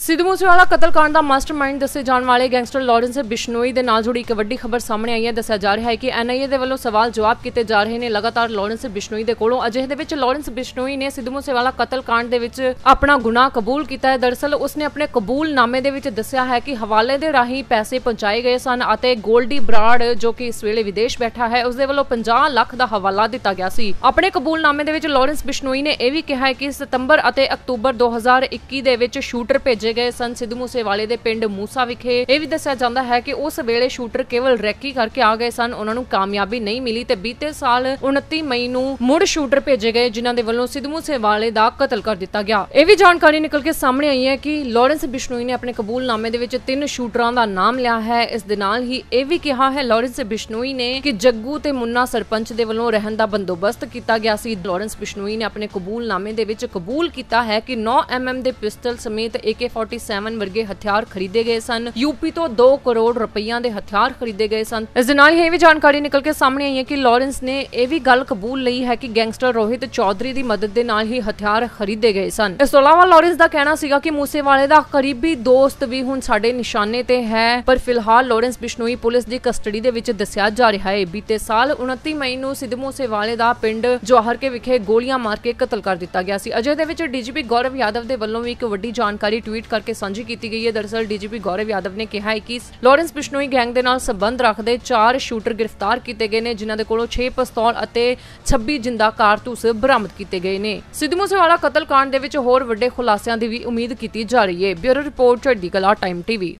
ਸਿੱਧੂ ਮੂਸੇਵਾਲਾ ਕਤਲकांड ਦਾ ਮਾਸਟਰਮਾਈਂਡ ਦੱਸੇ ਜਾਣ ਵਾਲੇ ਗੈਂਗਸਟਰ ਲਾਰੈਂਸ ਬਿਸ਼ਨੋਈ ਦੇ ਨਾਲ ਜੁੜੀ ਇੱਕ ਵੱਡੀ ਖਬਰ ਸਾਹਮਣੇ ਆਈ ਹੈ। ਦੱਸਿਆ ਜਾ ਰਿਹਾ ਹੈ ਕਿ ਐਨਆਈਏ ਦੇ ਵੱਲੋਂ ਸਵਾਲ ਜਵਾਬ ਕੀਤੇ ਜਾ ਰਹੇ ਨੇ ਲਗਾਤਾਰ ਲਾਰੈਂਸ ਬਿਸ਼ਨੋਈ ਦੇ ਕੋਲੋਂ। ਅਜਿਹੇ ਦੇ ਵਿੱਚ ਲਾਰੈਂਸ ਬਿਸ਼ਨੋਈ ਨੇ ਸਿੱਧੂ ਮੂਸੇਵਾਲਾ ਕਤਲकांड ਦੇ ਵਿੱਚ ਆਪਣਾ ਗੁਨਾਹ ਕਬੂਲ ਕੀਤਾ ਹੈ। ਦਰਅਸਲ ਉਸਨੇ ਆਪਣੇ ਕਬੂਲਨਾਮੇ ਦੇ ਵਿੱਚ ਦੱਸਿਆ ਹੈ ਕਿ ਹਵਾਲੇ ਦੇ ਰਾਹੀਂ ਪੈਸੇ ਪਹੁੰਚਾਏ ਗਏ ਸਨ ਅਤੇ ਗੋਲਡੀ ਬਰਾੜ ਜੋ ਕਿ ਇਸ ਵੇਲੇ ਵਿਦੇਸ਼ ਬੈਠਾ ਹੈ ਉਸਦੇ ਵੱਲੋਂ 50 ਲੱਖ ਦਾ ਹਵਾਲਾ ਦਿੱਤਾ ਗਿਆ ਸੀ। ਆਪਣੇ ਕਬੂਲਨਾਮੇ ਦੇ ਵਿੱਚ ਲਾਰੈਂਸ ਬਿਸ਼ਨੋਈ ਨੇ ਇਹ ਵੀ ਕਿਹਾ ਹੈ ਕਿ ਸਤੰਬਰ ਅਤੇ ਅਕਤੂਬਰ 2021 ਦੇ ਵਿੱਚ ਸ਼ੂਟਰ ਭੇਜੇ ਗਏ ਸਨ ਸਿੱਧੂ ਮੂਸੇਵਾਲੇ ਦੇ ਪਿੰਡ ਮੂਸਾ ਵਿਖੇ। ਇਹ ਵੀ ਦੱਸਿਆ ਜਾਂਦਾ ਹੈ ਕਿ ਉਸ ਵੇਲੇ ਸ਼ੂਟਰ ਕੇਵਲ ਰੈਕੀ ਕਰਕੇ ਆ ਗਏ ਸਨ, ਉਹਨਾਂ ਨੂੰ ਕਾਮਯਾਬੀ ਨਹੀਂ ਮਿਲੀ ਤੇ ਬੀਤੇ ਸਾਲ 29 ਮਈ ਨੂੰ ਮੁੜ ਸ਼ੂਟਰ ਭੇਜੇ ਗਏ ਜਿਨ੍ਹਾਂ ਦੇ ਵੱਲੋਂ ਸਿੱਧੂ ਮੂਸੇਵਾਲੇ ਦਾ ਕਤਲ ਕਰ ਦਿੱਤਾ ਗਿਆ। ਇਹ ਵੀ ਜਾਣਕਾਰੀ ਨਿਕਲ ਕੇ ਸਾਹਮਣੇ ਆਈ ਹੈ ਕਿ ਲਾਰੈਂਸ ਬਿਸ਼ਨੋਈ ਨੇ ਆਪਣੇ ਕਬੂਲਨਾਮੇ ਦੇ ਵਿੱਚ 3 ਸ਼ੂਟਰਾਂ ਦਾ ਨਾਮ ਲਿਆ ਹੈ। ਇਸ ਦੇ ਨਾਲ ਹੀ ਇਹ ਵੀ ਕਿਹਾ ਹੈ ਲਾਰੈਂਸ ਬਿਸ਼ਨੋਈ ਨੇ ਕਿ ਜੱਗੂ ਤੇ ਮੁੰਨਾ ਸਰਪੰਚ ਦੇ ਵੱਲੋਂ ਰਹਿਣ ਦਾ ਬੰਦੋਬਸਤ ਕੀਤਾ ਗਿਆ ਸੀ। ਲਾਰੈਂਸ ਬਿਸ਼ਨੋਈ ਨੇ ਆਪਣੇ ਕਬੂਲਨਾਮੇ ਦੇ ਵਿੱਚ ਕਬੂਲ ਕੀਤਾ ਹੈ ਕਿ 9 mm ਦੇ ਪਿਸਟਲ ਸਮੇਤ AK-47 ਵਰਗੇ ਹਥਿਆਰ ਖਰੀਦੇ ਗਏ ਸਨ। यूपी ਤੋਂ 2 ਕਰੋੜ ਰੁਪਈਆਂ ਦੇ ਹਥਿਆਰ ਖਰੀਦੇ ਗਏ ਸਨ। ਇਸ ਦੇ ਨਾਲ ਹੀ ਇਹ ਵੀ ਜਾਣਕਾਰੀ ਨਿਕਲ ਕੇ ਸਾਹਮਣੇ ਆਈ ਹੈ ਕਿ ਲਾਰੈਂਸ ਨੇ ਇਹ ਵੀ ਗੱਲ ਕਬੂਲ ਲਈ ਹੈ ਕਿ ਗੈਂਗਸਟਰ ਰੋਹਿਤ ਚੌਧਰੀ ਦੀ ਮਦਦ ਦੇ ਨਾਲ ਹੀ ਹਥਿਆਰ ਖਰੀਦੇ ਗਏ ਸਨ। ਇਸ ਤੋਂ ਇਲਾਵਾ ਲਾਰੈਂਸ ਦਾ ਕਹਿਣਾ ਸੀਗਾ ਕਿ ਮੂਸੇਵਾਲੇ ਦਾ ਕਰੀਬੀ ਦੋਸਤ ਵੀ ਹੁਣ ਸਾਡੇ ਨਿਸ਼ਾਨੇ ਤੇ ਹੈ, ਪਰ ਫਿਲਹਾਲ ਲਾਰੈਂਸ ਬਿਸ਼ਨੋਈ ਪੁਲਿਸ ਦੀ ਕਸਟਡੀ ਦੇ ਵਿੱਚ ਦੱਸਿਆ ਜਾ ਰਿਹਾ ਹੈ। ਬੀਤੇ ਸਾਲ 29 ਮਈ ਨੂੰ ਸਿੱਧੂ ਮੂਸੇਵਾਲੇ ਦਾ ਪਿੰਡ ਜਵਾਹਰ ਕੇ ਵਿਖੇ ਗੋਲੀਆਂ ਮਾਰ ਕੇ ਕਤਲ ਕਰ ਦਿੱਤਾ ਗਿਆ ਸੀ। ਅਜੇ ਦੇ ਵਿੱਚ ਡੀਜੀਪੀ ਗੌਰਵ ਯਾਦਵ ਦੇ ਵੱਲੋਂ ਵੀ ਇੱਕ ਵੱਡੀ ਜਾਣਕਾਰੀ ਟਵੀਟ ਕਰਕੇ ਸਾਂਝੀ ਕੀਤੀ ਗਈ ਹੈ। ਦਰਅਸਲ ਡੀਜੀਪੀ ਗੌਰਵ ਯਾਦਵ ਨੇ ਕਿਹਾ ਹੈ ਕਿ ਲਾਰੈਂਸ ਬਿਸ਼ਨੋਈ ਗੈਂਗ ਦੇ ਨਾਲ ਸੰਬੰਧ ਰੱਖਦੇ 4 ਸ਼ੂਟਰ ਗ੍ਰਿਫਤਾਰ ਕੀਤੇ ਗਏ ਨੇ ਜਿਨ੍ਹਾਂ ਦੇ ਕੋਲੋਂ 6 ਪਿਸਤੌਲ ਅਤੇ 26 ਜਿੰਦਾ ਕਾਰਤੂਸ ਬਰਾਮਦ ਕੀਤੇ ਗਏ ਨੇ। ਸਿੱਧੂ ਮੂਸੇਵਾਲਾ ਕਤਲकांड ਦੇ ਵਿੱਚ ਹੋਰ ਵੱਡੇ ਖੁਲਾਸਿਆਂ ਦੀ ਵੀ ਉਮੀਦ ਕੀਤੀ ਜਾ ਰਹੀ ਹੈ। ਬਿਊਰੋ ਰਿਪੋਰਟ ਚੜ੍ਹਦੀ ਕਲਾ ਟਾਈਮ TV।